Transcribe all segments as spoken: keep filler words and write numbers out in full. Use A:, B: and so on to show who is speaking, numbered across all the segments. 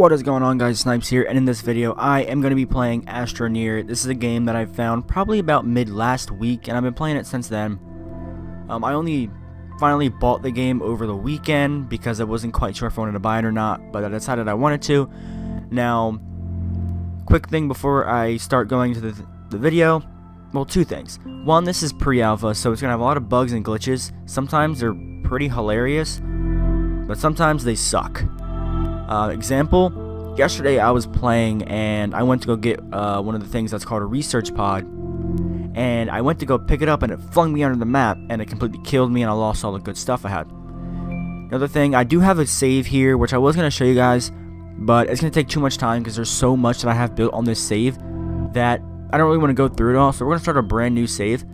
A: What is going on, guys? Snipes here, and in this video I am going to be playing Astroneer. This is a game that I found probably about mid last week, and I've been playing it since then. Um, I only finally bought the game over the weekend because I wasn't quite sure if I wanted to buy it or not, but I decided I wanted to. Now, quick thing before I start going to the, the video, well, two things. One, this is pre-alpha, so it's going to have a lot of bugs and glitches. Sometimes they're pretty hilarious, but sometimes they suck. Uh, example, yesterday I was playing and I went to go get uh, one of the things that's called a research pod, and I went to go pick it up and it flung me under the map and it completely killed me and I lost all the good stuff I had. Another thing, I do have a save here which I was going to show you guys, but it's going to take too much time because there's so much that I have built on this save that I don't really want to go through it all, so we're going to start a brand new save.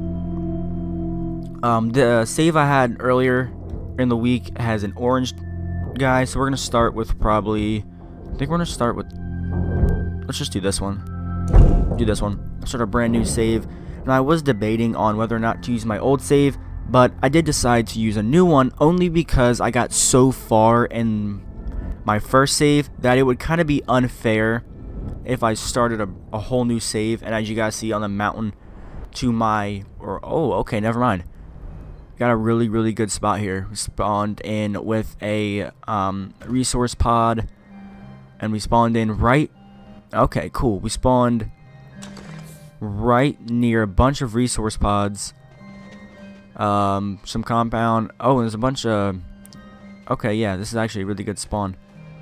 A: Um, the save I had earlier in the week has an orange guy, so we're gonna start with probably I think we're gonna start with let's just do this one do this one start a brand new save. And I was debating on whether or not to use my old save, but I did decide to use a new one only because I got so far in my first save that it would kind of be unfair if I started a, a whole new save. And as you guys see on the mountain to my or oh okay never mind got a really really good spot here. We spawned in with a um, resource pod, and we spawned in right okay cool we spawned right near a bunch of resource pods, um, some compound. Oh, and there's a bunch of okay yeah this is actually a really good spawn.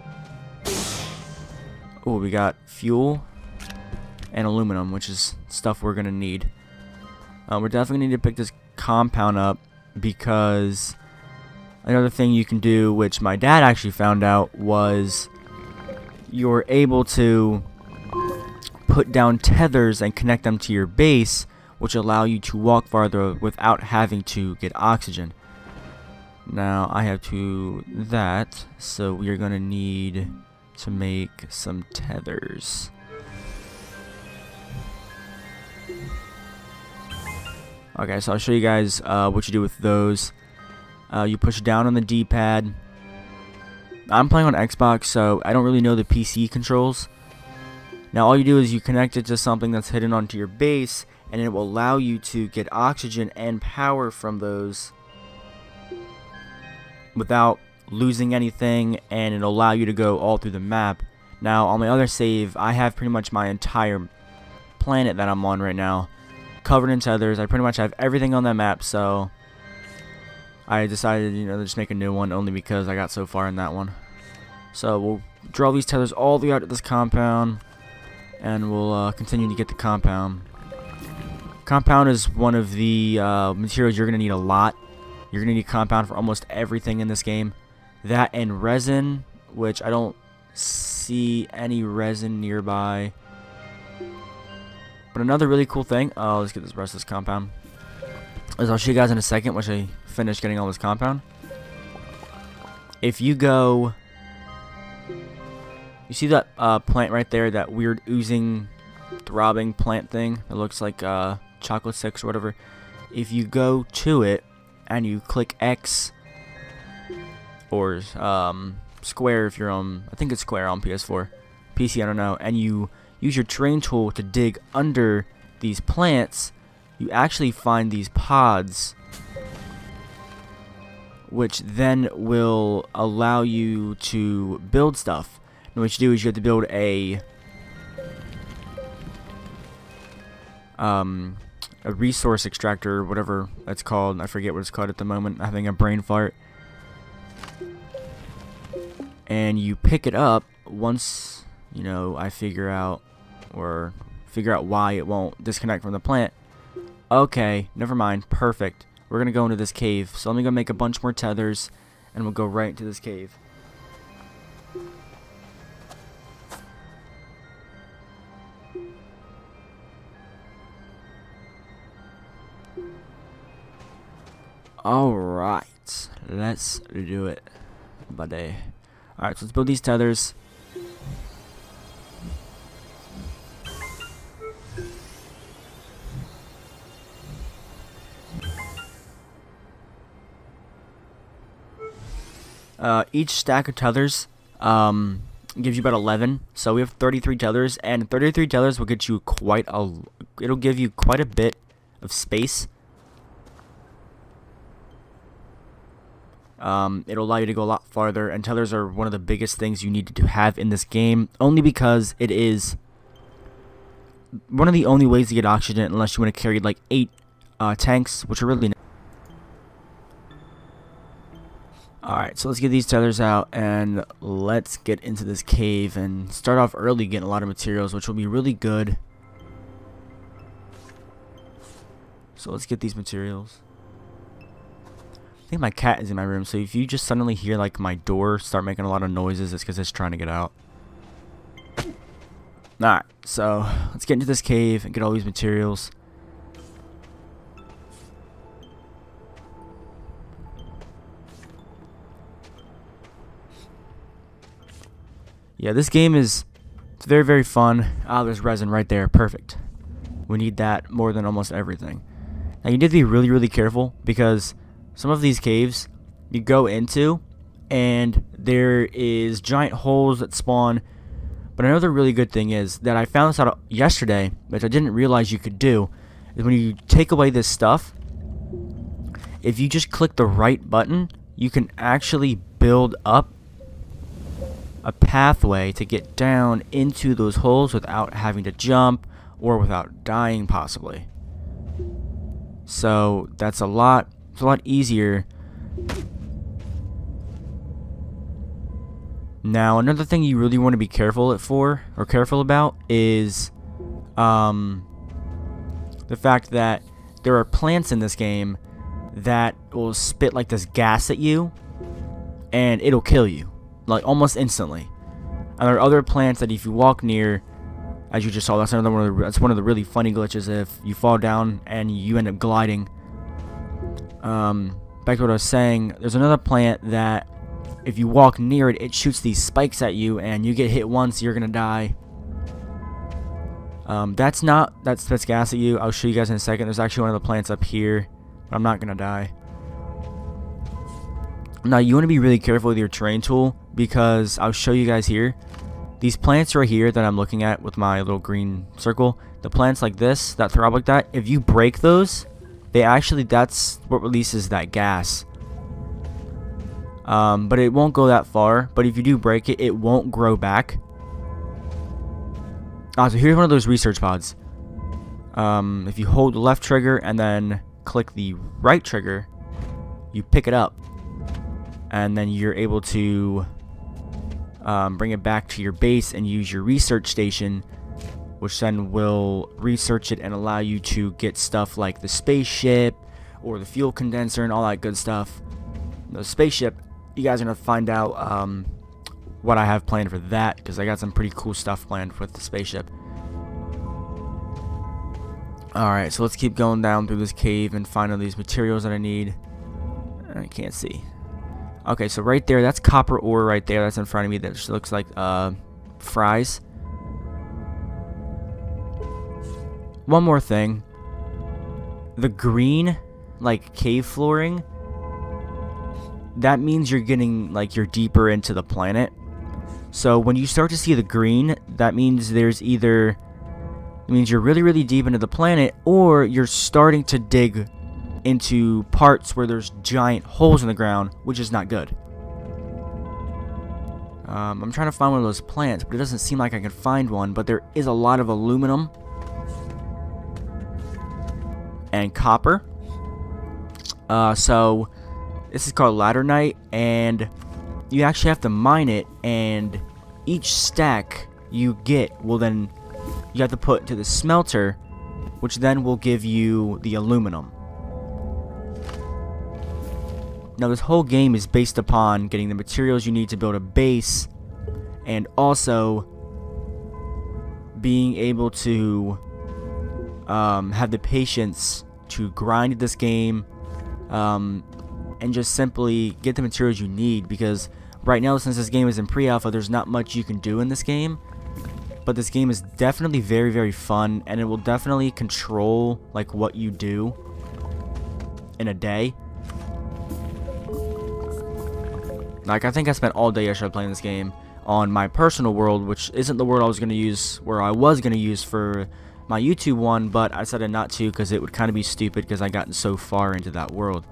A: Oh, we got fuel and aluminum, which is stuff we're gonna need. Uh, we're definitely gonna need to pick this compound up, because another thing you can do, which my dad actually found out, was you're able to put down tethers and connect them to your base, which allow you to walk farther without having to get oxygen. Now I have to that, so we are going to need to make some tethers. Okay, so I'll show you guys uh, what you do with those. Uh, you push down on the D-pad. I'm playing on Xbox, so I don't really know the P C controls. Now all you do is you connect it to something that's hidden onto your base, and it will allow you to get oxygen and power from those without losing anything, and it'll allow you to go all through the map. Now on my other save, I have pretty much my entire planet that I'm on right now covered in tethers. I pretty much have everything on that map, so I decided, you know, to just make a new one only because I got so far in that one. So we'll draw these tethers all the way out to this compound, and we'll uh, continue to get the compound. Compound is one of the uh, materials you're going to need a lot. You're going to need compound for almost everything in this game. That and resin, which I don't see any resin nearby. But another really cool thing, oh, let's get this rest of this compound, is I'll show you guys in a second once I finish getting all this compound. If you go, you see that uh, plant right there, that weird oozing, throbbing plant thing that looks like uh, chocolate sticks or whatever. If you go to it and you click X or um, square if you're on, I think it's square on P S four, P C I don't know, and you use your terrain tool to dig under these plants, you actually find these pods, which then will allow you to build stuff. And what you do is you have to build a um, a resource extractor, whatever that's called. I forget what it's called at the moment. I'm having a brain fart. And you pick it up once, you know, I figure out or figure out why it won't disconnect from the plant. Okay, never mind. Perfect. We're gonna go into this cave. So let me go make a bunch more tethers, and we'll go right into this cave. Alright, let's do it, buddy. Alright, so let's build these tethers. Uh, each stack of tethers um, gives you about eleven. So we have thirty-three tethers, and thirty-three tethers will get you quite a. It'll give you quite a bit of space. Um, it'll allow you to go a lot farther, and tethers are one of the biggest things you need to have in this game, only because it is one of the only ways to get oxygen, unless you want to carry like eight uh, tanks, which are really. Alright, so let's get these tethers out, and let's get into this cave and start off early getting a lot of materials, which will be really good. So let's get these materials. I think my cat is in my room, so if you just suddenly hear like my door start making a lot of noises, it's because it's trying to get out. Alright, so let's get into this cave and get all these materials. Yeah, this game is it's very, very fun. Ah, there's resin right there. Perfect. We need that more than almost everything. Now, you need to be really, really careful, because some of these caves you go into, and there is giant holes that spawn. But another really good thing is that I found this out yesterday, which I didn't realize you could do, is when you take away this stuff, if you just click the right button, you can actually build up a pathway to get down into those holes without having to jump or without dying possibly. So that's a lot it's a lot easier. Now, another thing you really want to be careful for or careful about is um the fact that there are plants in this game that will spit like this gas at you, and it'll kill you like almost instantly. And there are other plants that if you walk near, as you just saw, that's another one of the, that's one of the really funny glitches. If you fall down and you end up gliding. Um, back to what I was saying, there's another plant that if you walk near it, it shoots these spikes at you, and you get hit once, you're gonna die. Um, that's not that's that's gas at you. I'll show you guys in a second. There's actually one of the plants up here, but I'm not gonna die. Now, you want to be really careful with your terrain tool, because I'll show you guys here. These plants right here that I'm looking at with my little green circle, the plants like this that throw up like that, if you break those, they actually, that's what releases that gas. Um, but it won't go that far. But if you do break it, it won't grow back. Ah, so here's one of those research pods. Um, if you hold the left trigger and then click the right trigger, you pick it up. And then you're able to um, bring it back to your base and use your research station, which then will research it and allow you to get stuff like the spaceship or the fuel condenser and all that good stuff. The spaceship, you guys are going to find out um, what I have planned for that, because I got some pretty cool stuff planned with the spaceship. Alright, so let's keep going down through this cave and find all these materials that I need. I can't see. Okay, so right there, that's copper ore right there. That's in front of me. That just looks like uh, fries. One more thing. The green, like, cave flooring, that means you're getting, like, you're deeper into the planet. So when you start to see the green, that means there's either, it means you're really, really deep into the planet, or you're starting to dig into parts where there's giant holes in the ground, which is not good. Um, I'm trying to find one of those plants, but it doesn't seem like I can find one. But there is a lot of aluminum and copper. Uh, so this is called ladernite, and you actually have to mine it. And each stack you get will then you have to put into the smelter, which then will give you the aluminum. Now, this whole game is based upon getting the materials you need to build a base, and also being able to um, have the patience to grind this game, um, and just simply get the materials you need. Because right now, since this game is in pre-alpha, there's not much you can do in this game. But this game is definitely very, very fun, and it will definitely control like what you do in a day. Like, I think I spent all day yesterday playing this game. on my personal world, which isn't the world I was going to use, where I was going to use for my YouTube one, but I decided not to because it would kind of be stupid because I gotten so far into that world.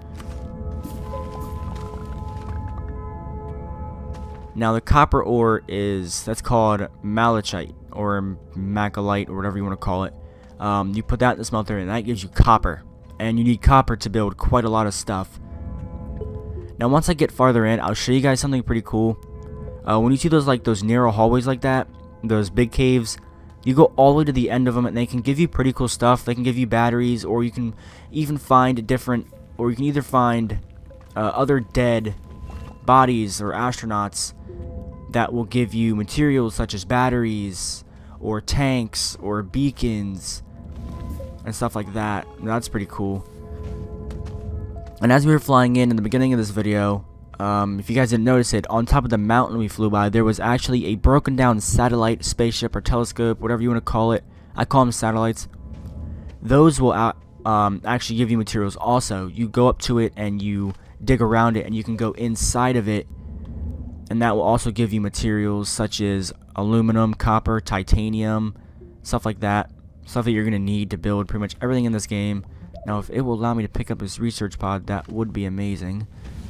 A: Now the copper ore is, that's called malachite or macalite or whatever you want to call it. Um, you put that in the smelter and that gives you copper, and you need copper to build quite a lot of stuff. Now once I get farther in, I'll show you guys something pretty cool. Uh, when you see those like those narrow hallways like that, those big caves, you go all the way to the end of them and they can give you pretty cool stuff. They can give you batteries, or you can even find different, or you can either find uh, other dead bodies or astronauts that will give you materials such as batteries or tanks or beacons and stuff like that. And that's pretty cool. And as we were flying in in the beginning of this video, um, if you guys didn't notice it, on top of the mountain we flew by, there was actually a broken down satellite, spaceship, or telescope, whatever you want to call it. I call them satellites. Those will uh, um, actually give you materials also. You go up to it and you dig around it, and you can go inside of it, and that will also give you materials such as aluminum, copper, titanium, stuff like that. Stuff that you're going to need to build pretty much everything in this game. Now if it will allow me to pick up this research pod, that would be amazing.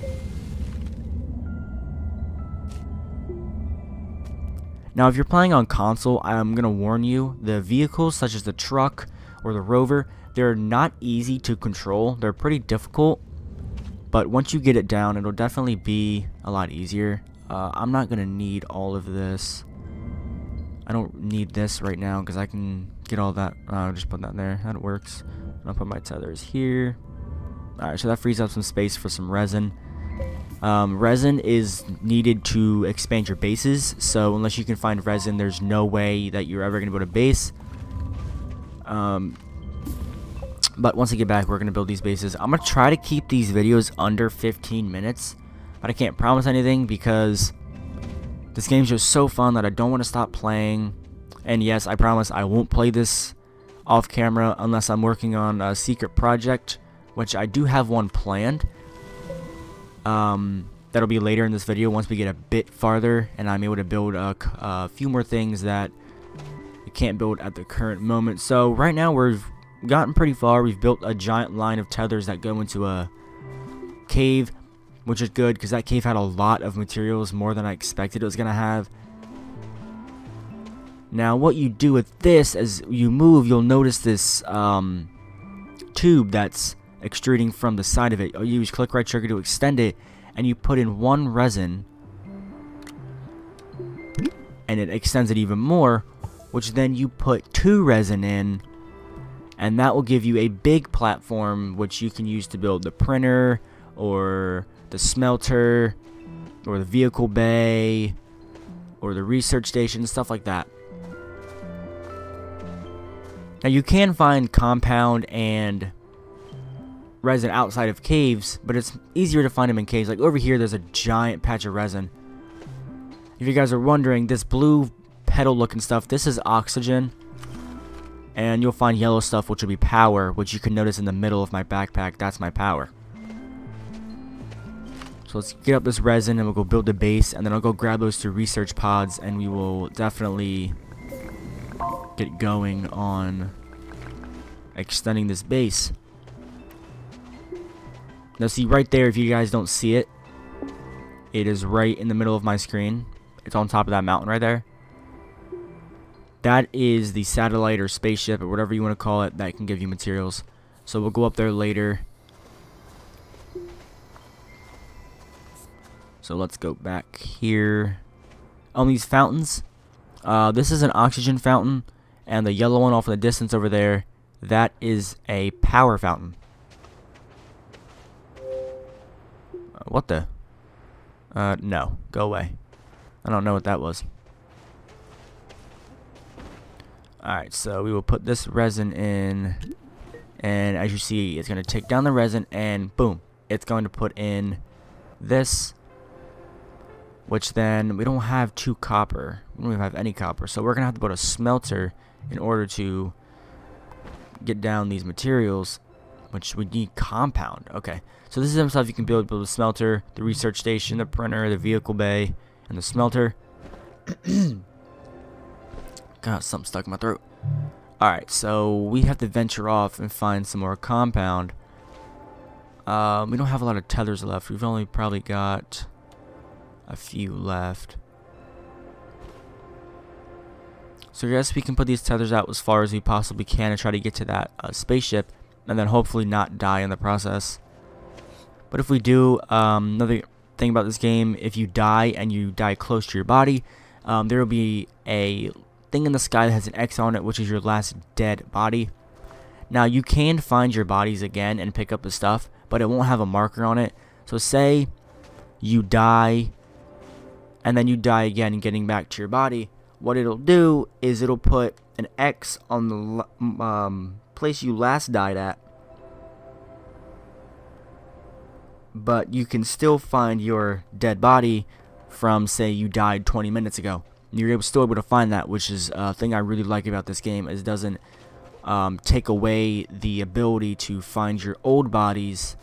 A: Now if you're playing on console, I'm going to warn you, the vehicles such as the truck or the rover, they're not easy to control. They're pretty difficult, but once you get it down, it'll definitely be a lot easier. Uh, I'm not going to need all of this. I don't need this right now because I can get all that. Uh, I'll just put that there. That works. I'll put my tethers here. Alright, so that frees up some space for some resin. Um, resin is needed to expand your bases, so unless you can find resin, there's no way that you're ever going to build a base. Um, but once I get back, we're going to build these bases. I'm going to try to keep these videos under fifteen minutes, but I can't promise anything because this game's just so fun that I don't want to stop playing. And yes, I promise I won't play this off camera unless I'm working on a secret project, which I do have one planned. Um, that'll be later in this video once we get a bit farther and I'm able to build a, a few more things that you can't build at the current moment. So right now we've gotten pretty far. We've built a giant line of tethers that go into a cave, which is good because that cave had a lot of materials, more than I expected it was gonna have. Now what you do with this, as you move, you'll notice this um, tube that's extruding from the side of it. You use click right trigger to extend it, and you put in one resin and it extends it even more, which then you put two resin in, and that will give you a big platform which you can use to build the printer or the smelter or the vehicle bay or the research station, stuff like that. Now you can find compound and resin outside of caves, but it's easier to find them in caves. Like over here, there's a giant patch of resin. If you guys are wondering, this blue petal looking stuff, this is oxygen. And you'll find yellow stuff, which will be power, which you can notice in the middle of my backpack. That's my power. So let's get up this resin and we'll go build the base, and then I'll go grab those two research pods and we will definitely get going on extending this base. Now see right there, if you guys don't see it, it is right in the middle of my screen. It's on top of that mountain right there. That is the satellite or spaceship or whatever you want to call it that can give you materials. So we'll go up there later. So let's go back here. On these fountains, uh, this is an oxygen fountain, and the yellow one off in the distance over there, that is a power fountain. Uh, what the? Uh, no. Go away. I don't know what that was. Alright, so we will put this resin in, and as you see, it's going to take down the resin, and boom, it's going to put in this, which then we don't have two copper. We don't even have any copper, so we're going to have to put a smelter in order to get down these materials, which we need compound. Okay, so this is some stuff you can build. Build a smelter, the research station, the printer, the vehicle bay, and the smelter. Got something stuck in my throat. Alright, so we have to venture off and find some more compound. Um, we don't have a lot of tethers left. We've only probably got a few left. So I guess we can put these tethers out as far as we possibly can and try to get to that uh, spaceship, and then hopefully not die in the process. But if we do, um, another thing about this game, if you die and you die close to your body, um, there will be a thing in the sky that has an X on it, which is your last dead body. Now you can find your bodies again and pick up the stuff, but it won't have a marker on it. So say you die and then you die again getting back to your body, what it'll do is it'll put an X on the um, place you last died at, but you can still find your dead body from, say, you died twenty minutes ago. You're able, still able to find that, which is a thing I really like about this game, is it doesn't um, take away the ability to find your old bodies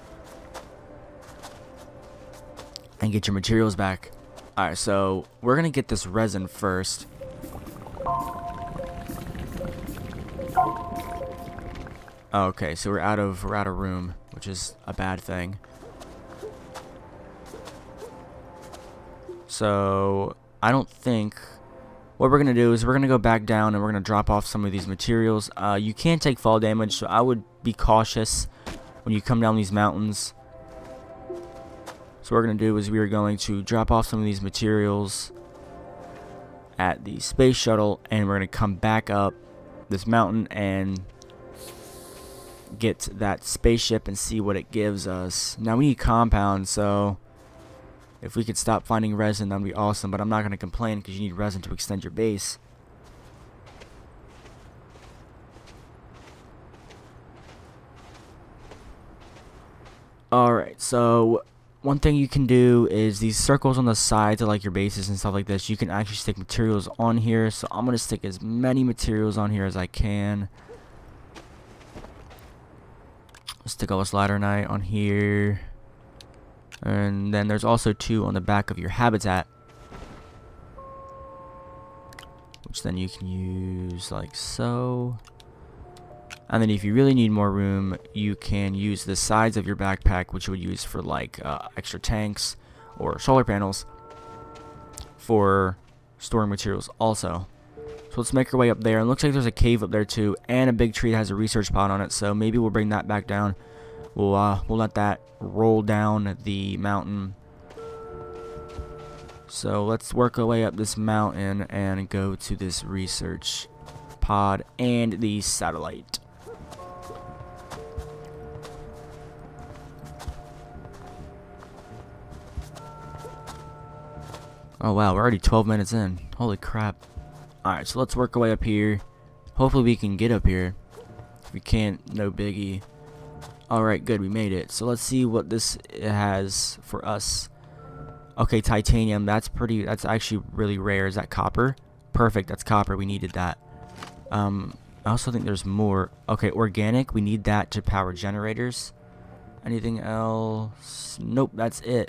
A: and get your materials back. Alright, so we're gonna get this resin first. Okay, so we're out of we're out of room, which is a bad thing. So I don't think what we're gonna do is we're gonna go back down and we're gonna drop off some of these materials. Uh, you can take fall damage, so I would be cautious when you come down these mountains. So what we're going to do is we are going to drop off some of these materials at the space shuttle, and we're going to come back up this mountain and get that spaceship and see what it gives us. Now we need compound, so if we could stop finding resin, that would be awesome, but I'm not going to complain because you need resin to extend your base. Alright, so one thing you can do is these circles on the sides of like your bases and stuff like this, you can actually stick materials on here. So I'm going to stick as many materials on here as I can. Stick a slider knight on here. And then there's also two on the back of your habitat, which then you can use like so. And then if you really need more room, you can use the sides of your backpack, which you would use for like uh, extra tanks or solar panels for storing materials also. So let's make our way up there. It looks like there's a cave up there too, and a big tree that has a research pod on it, so maybe we'll bring that back down. We'll, uh, we'll let that roll down the mountain. So let's work our way up this mountain and go to this research pod and the satellite. Oh wow, we're already twelve minutes in. Holy crap. Alright, so let's work our way up here. Hopefully we can get up here. If we can't, no biggie. Alright, good, we made it. So let's see what this has for us. Okay, titanium, that's pretty, that's actually really rare. Is that copper? Perfect, that's copper, we needed that. Um, I also think there's more. Okay, organic, we need that to power generators. Anything else? Nope, that's it.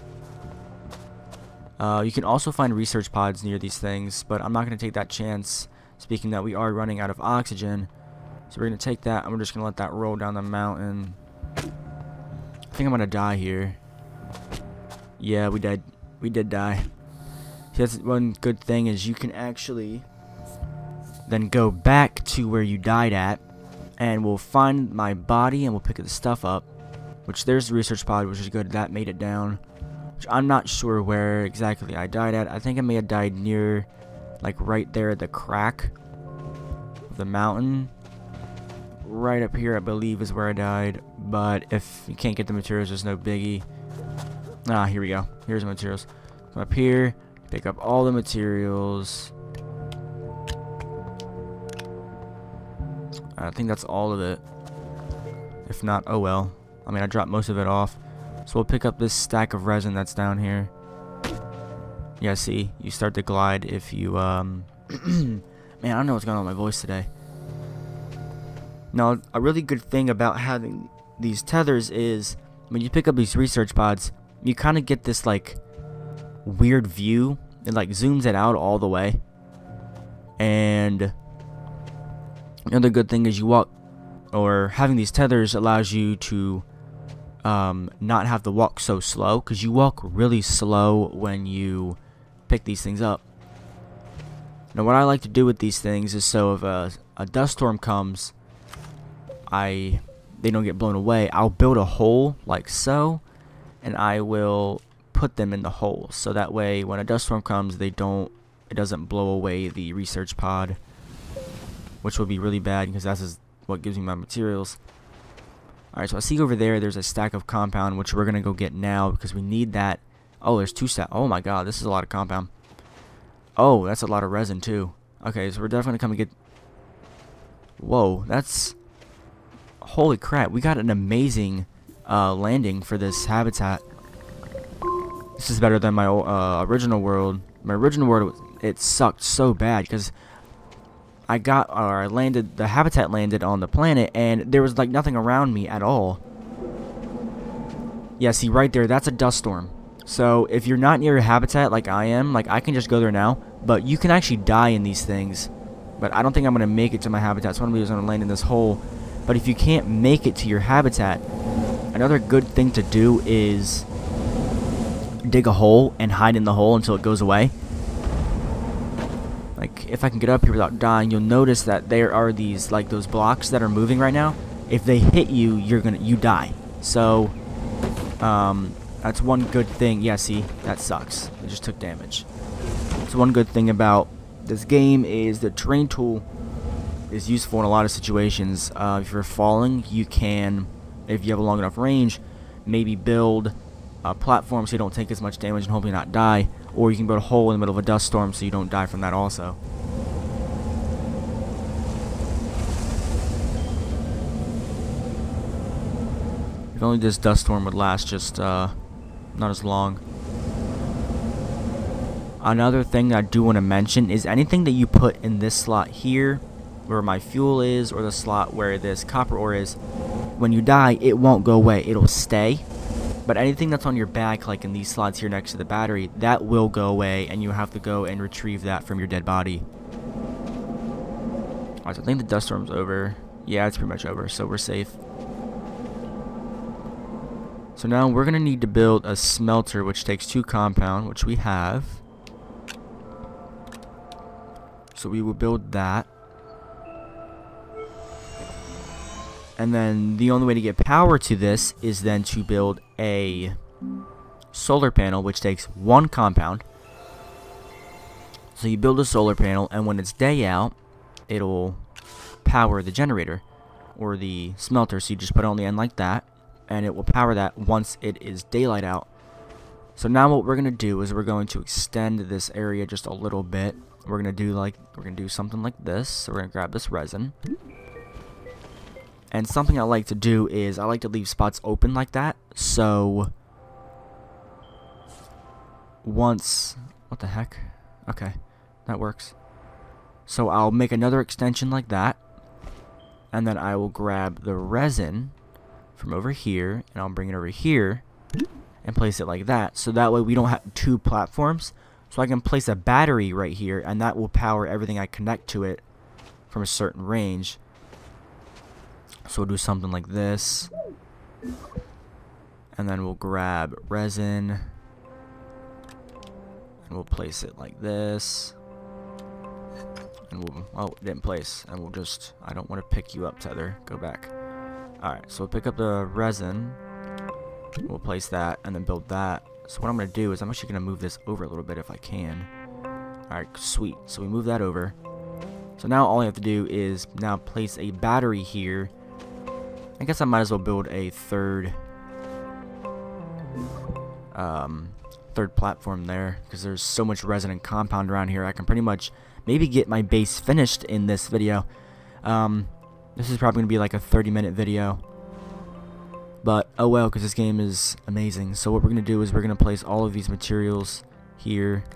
A: Uh, you can also find research pods near these things, but I'm not going to take that chance, speaking that we are running out of oxygen. So we're going to take that, and we're just going to let that roll down the mountain. I think I'm going to die here. Yeah, we did. We did die. See, that's one good thing is you can actually then go back to where you died at, and we'll find my body, and we'll pick the stuff up. Which there's the research pod, which is good. That made it down. Which I'm not sure where exactly I died at. I think I may have died near, like right there at the crack of the mountain. Right up here, I believe, is where I died. But if you can't get the materials, there's no biggie. Ah, here we go. Here's the materials. Come up here, pick up all the materials. I think that's all of it. If not, oh well. I mean, I dropped most of it off. So we'll pick up this stack of resin that's down here. Yeah, see, you start to glide if you, um... man, I don't know what's going on with my voice today. Now, a really good thing about having these tethers is when you pick up these research pods, you kind of get this, like, weird view it like zooms it out all the way. And another good thing is you walk, or having these tethers allows you to um, not have to walk so slow, because you walk really slow when you pick these things up. Now what I like to do with these things is, so if a, a dust storm comes, I they don't get blown away, I'll build a hole like so, and I will put them in the hole, so that way when a dust storm comes, they don't it doesn't blow away the research pod, which would be really bad because that's what gives me my materials. Alright, so I see over there there's a stack of compound, which we're gonna go get now because we need that. Oh, there's two stack. Oh my god, this is a lot of compound. Oh, that's a lot of resin too. Okay, so we're definitely coming to get. Whoa, that's. Holy crap, we got an amazing uh, landing for this habitat. This is better than my uh, original world. My original world, it sucked so bad because I got, or I landed, the habitat landed on the planet and there was like nothing around me at all. Yeah, see right there, that's a dust storm. So if you're not near a habitat like I am, like I can just go there now, but you can actually die in these things. But I don't think I'm going to make it to my habitat, so what I'm going to do is I'm going to land in this hole. But if you can't make it to your habitat, another good thing to do is dig a hole and hide in the hole until it goes away. Like, if I can get up here without dying, you'll notice that there are these, like, those blocks that are moving right now. If they hit you, you're gonna, you die. So, um, that's one good thing. Yeah, see, that sucks. It just took damage. So one good thing about this game is the terrain tool is useful in a lot of situations. Uh, if you're falling, you can, if you have a long enough range, maybe build a platform so you don't take as much damage and hopefully not die. Or you can build a hole in the middle of a dust storm so you don't die from that also. If only this dust storm would last just uh, not as long. Another thing I do want to mention is anything that you put in this slot here, where my fuel is, or the slot where this copper ore is, when you die, it won't go away. It'll stay. But anything that's on your back, like in these slots here next to the battery, that will go away, and you have to go and retrieve that from your dead body. Alright, so I think the dust storm's over. Yeah, it's pretty much over, so we're safe. So now we're going to need to build a smelter, which takes two compound, which we have. So we will build that. And then the only way to get power to this is then to build a solar panel, which takes one compound. So you build a solar panel, and when it's day out, it'll power the generator or the smelter. So you just put it on the end like that, and it will power that once it is daylight out. So now what we're going to do is we're going to extend this area just a little bit. We're going to do like we're going to do something like this. So we're going to grab this resin. And something I like to do is I like to leave spots open like that. So once, what the heck? Okay, that works. So I'll make another extension like that. And then I will grab the resin from over here, and I'll bring it over here and place it like that. So that way we don't have two platforms. So I can place a battery right here, and that will power everything I connect to it from a certain range. So we'll do something like this, and then we'll grab resin, and we'll place it like this, and we'll, oh, it didn't place, and we'll just, I don't want to pick you up, tether, go back. Alright, so we'll pick up the resin, we'll place that, and then build that. So what I'm going to do is I'm actually going to move this over a little bit if I can. Alright, sweet, so we move that over. So now all I have to do is now place a battery here. I guess I might as well build a third um, third platform there, because there's so much resin and compound around here. I can pretty much maybe get my base finished in this video. Um, this is probably going to be like a thirty minute video. But oh well, because this game is amazing. So what we're going to do is we're going to place all of these materials here.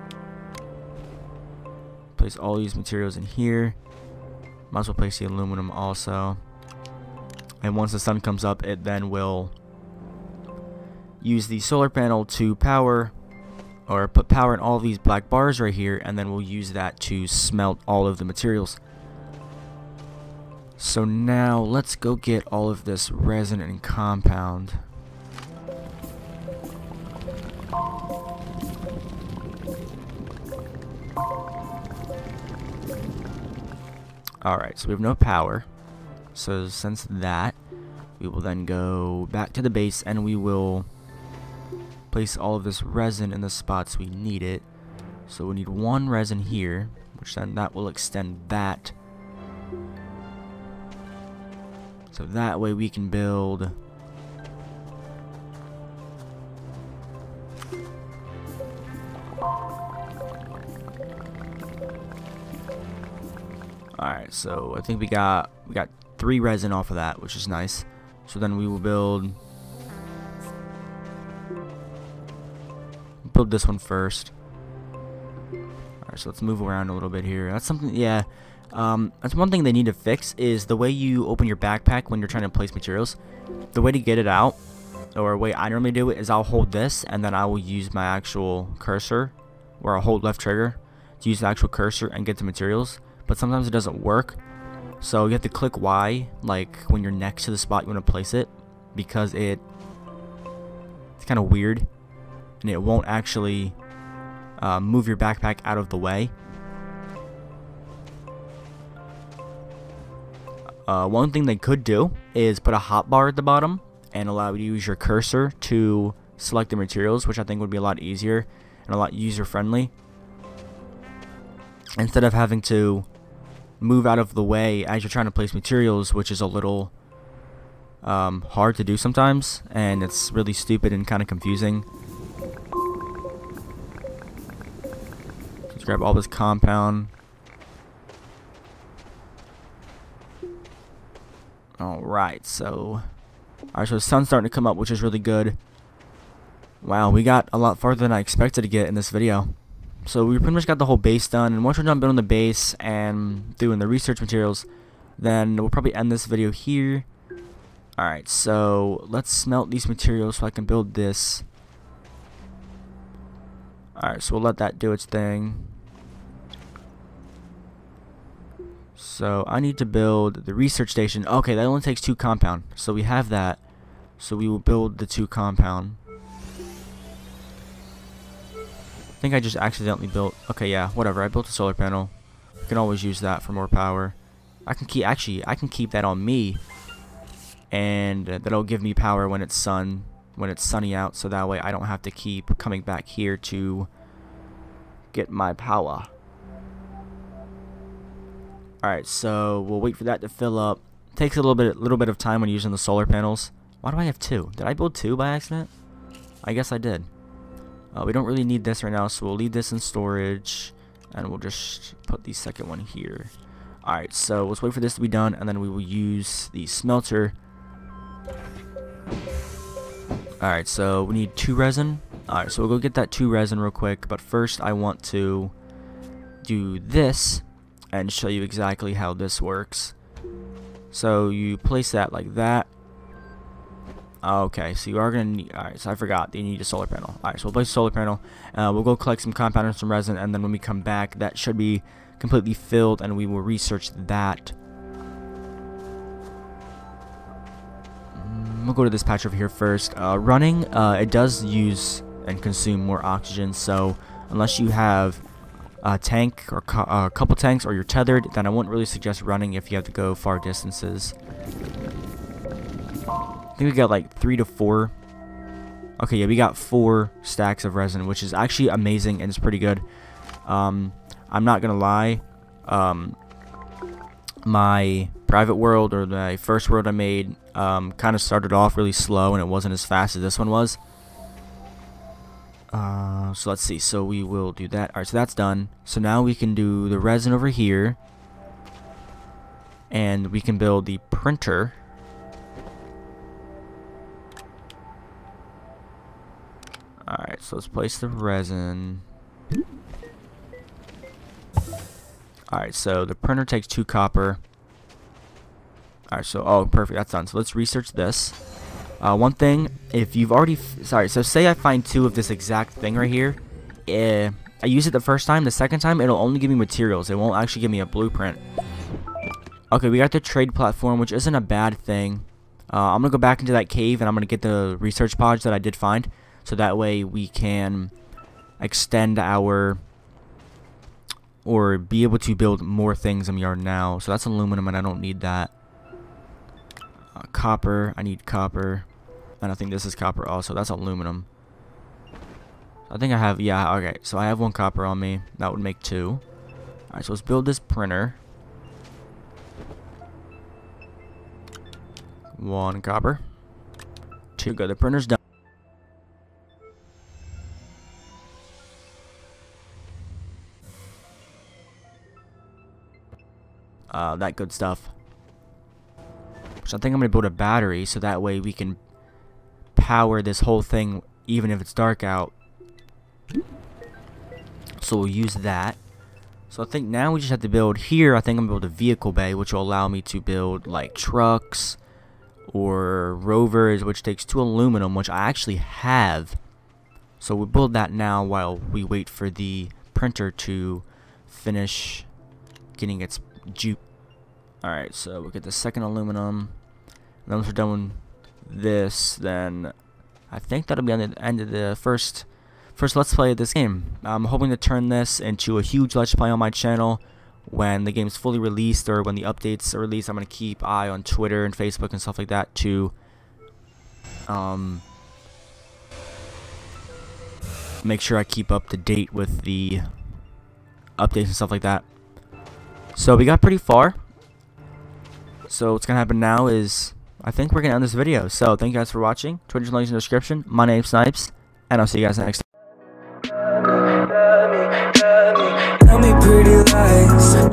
A: Place all these materials in here. Might as well place the aluminum also. And once the sun comes up, it then will use the solar panel to power or put power in all of these black bars right here, and then we'll use that to smelt all of the materials. So now let's go get all of this resin and compound. Alright, so we have no power. So since that, we will then go back to the base and we will place all of this resin in the spots we need it. So we need one resin here, which then that will extend that. So that way we can build Alright, so I think we got we got three resin off of that, which is nice. So then we will build build this one first. Alright, so let's move around a little bit here. That's something, yeah. Um, that's one thing they need to fix is the way you open your backpack when you're trying to place materials. The way to get it out, or the way I normally do it, is I'll hold this and then I will use my actual cursor, or I'll hold left trigger to use the actual cursor and get the materials. But sometimes it doesn't work, so you have to click Y, like when you're next to the spot you want to place it, because it it's kind of weird, and it won't actually uh, move your backpack out of the way. Uh, one thing they could do is put a hotbar at the bottom and allow you to use your cursor to select the materials, which I think would be a lot easier and a lot user friendly, instead of having to move out of the way as you're trying to place materials, which is a little um, hard to do sometimes, and it's really stupid and kind of confusing. Let's grab all this compound. Alright, so alright, so the sun's starting to come up, which is really good. Wow, we got a lot farther than I expected to get in this video. So we pretty much got the whole base done, and once we're done building the base and doing the research materials, then we'll probably end this video here. Alright, so let's smelt these materials so I can build this. Alright, so we'll let that do its thing. So I need to build the research station. Okay, that only takes two compound, so we have that. So we will build the two compound. I think I just accidentally built, okay, yeah, whatever, I built a solar panel. I can always use that for more power. I can keep, actually, I can keep that on me, and uh, that'll give me power when it's sun, when it's sunny out, so that way I don't have to keep coming back here to get my power. Alright, so we'll wait for that to fill up. Takes a little bit, little bit of time when using the solar panels. Why do I have two? Did I build two by accident? I guess I did. Uh, we don't really need this right now, so we'll leave this in storage, and we'll just put the second one here. Alright, so let's wait for this to be done, and then we will use the smelter. Alright, so we need two resin. Alright, so we'll go get that two resin real quick, but first I want to do this and show you exactly how this works. So you place that like that. Okay, so you are going to need, alright, so I forgot that you need a solar panel. Alright, so we'll place a solar panel, uh, we'll go collect some compound and some resin, and then when we come back, that should be completely filled, and we will research that. Mm, we'll go to this patch over here first. Uh, running, uh, it does use and consume more oxygen, so unless you have a tank or co a couple tanks, or you're tethered, then I wouldn't really suggest running if you have to go far distances. I think we got like three to four. Okay, yeah, we got four stacks of resin, which is actually amazing and it's pretty good. Um, I'm not gonna lie. Um, my private world, or the first world I made, um, kind of started off really slow and it wasn't as fast as this one was. Uh, so let's see. So we will do that. Alright, so that's done. So now we can do the resin over here, and we can build the printer. Alright, so let's place the resin. Alright, so the printer takes two copper. Alright, so, oh, perfect, that's done. So let's research this. Uh, one thing, if you've already, f sorry, so say I find two of this exact thing right here, eh, I use it the first time. The second time, it'll only give me materials. It won't actually give me a blueprint. Okay, we got the trade platform, which isn't a bad thing. Uh, I'm going to go back into that cave, and I'm going to get the research pods that I did find. So that way we can extend our, or be able to build more things than we are now. So that's aluminum, and I don't need that. Uh, copper, I need copper. And I think this is copper also. That's aluminum. I think I have, yeah, okay. So I have one copper on me. That would make two. Alright, so let's build this printer. One copper. Two, good. The printer's done. Uh, that good stuff. So I think I'm going to build a battery so that way we can power this whole thing even if it's dark out. So we'll use that. So I think now we just have to build here. I think I'm going to build a vehicle bay, which will allow me to build like trucks or rovers, which takes two aluminum, which I actually have. So we'll build that now while we wait for the printer to finish getting its juice. Alright, so we'll get the second aluminum. And then once we're done with this, then I think that'll be on the end of the first first Let's Play of this game. I'm hoping to turn this into a huge Let's Play on my channel when the game's fully released, or when the updates are released. I'm going to keep eye on Twitter and Facebook and stuff like that to um, make sure I keep up to date with the updates and stuff like that. So we got pretty far. So what's going to happen now is, I think we're going to end this video. So thank you guys for watching. Twitter's links in the description. My name's Snipes, and I'll see you guys next time.
B: Tell me pretty lies.